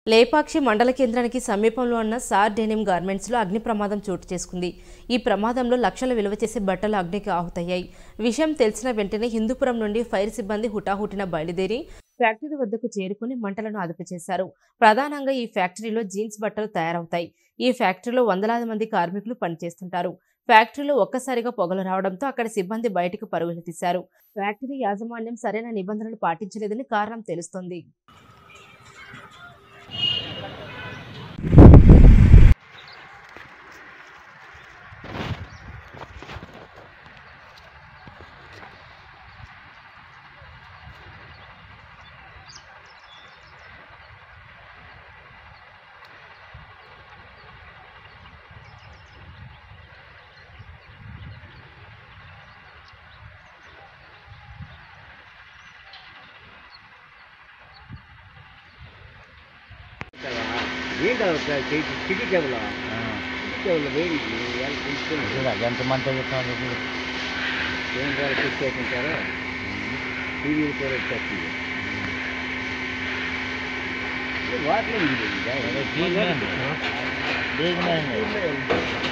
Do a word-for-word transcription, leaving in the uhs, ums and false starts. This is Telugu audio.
లేపాక్షి మండల కేంద్రానికి సమీపంలో ఉన్న సార్ డెనిమ్ గార్మెంట్స్లో అగ్ని ప్రమాదం చోటు చేసుకుంది. ఈ ప్రమాదంలో లక్షల విలువ చేసే బట్టలు అగ్నికి ఆహుతయ్యాయి. విషయం తెలిసిన వెంటనే హిందూపురం నుండి ఫైర్ సిబ్బంది హుటాహుటిన బయలుదేరి ఫ్యాక్టరీ వద్దకు చేరుకుని మంటలను అదుపు చేశారు. ప్రధానంగా ఈ ఫ్యాక్టరీలో జీన్స్ బట్టలు తయారవుతాయి. ఈ ఫ్యాక్టరీలో వందలాది మంది కార్మికులు పనిచేస్తుంటారు. ఫ్యాక్టరీలో ఒక్కసారిగా పొగలు రావడంతో అక్కడి సిబ్బంది బయటకు పరుగులు తీశారు. ఫ్యాక్టరీ యాజమాన్యం సరైన నిబంధనలు పాటించలేదని కారణం తెలుస్తోంది. సిటీ కేబుల్ కేబుల్ వేడి ఎంత మంది చెప్తాను ఏం ద్వారా చెక్ చేసింటారో టీవీలు కూడా వచ్చేస్తుంది వాటిలో బీగ్ మ్యాన్